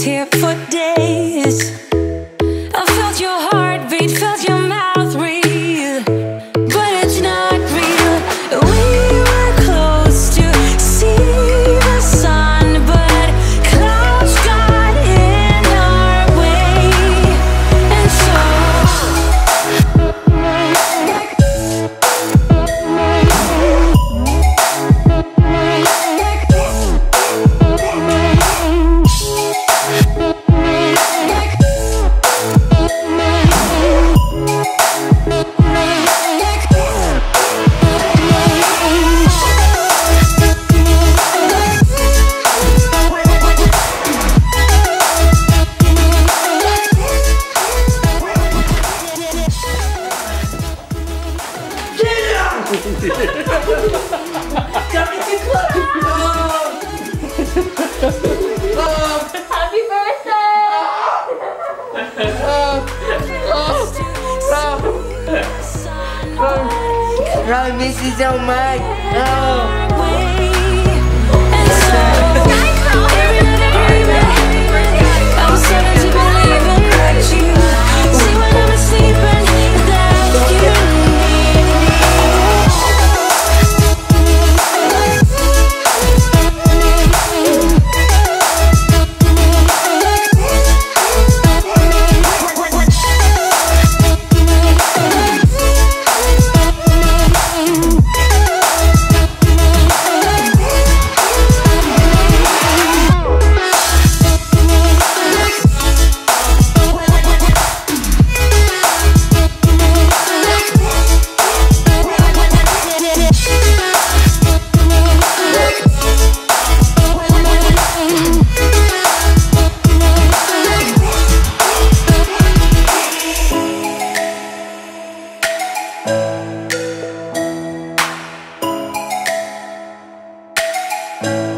lived here for days. I felt your heartbeat, felt your mouth breathe, but it's not real. We were close to see the sun, but clouds got in our way, and so Happy birthday! I miss you so much. I'm starting to believe in what you see when I'm asleep and that you Oh,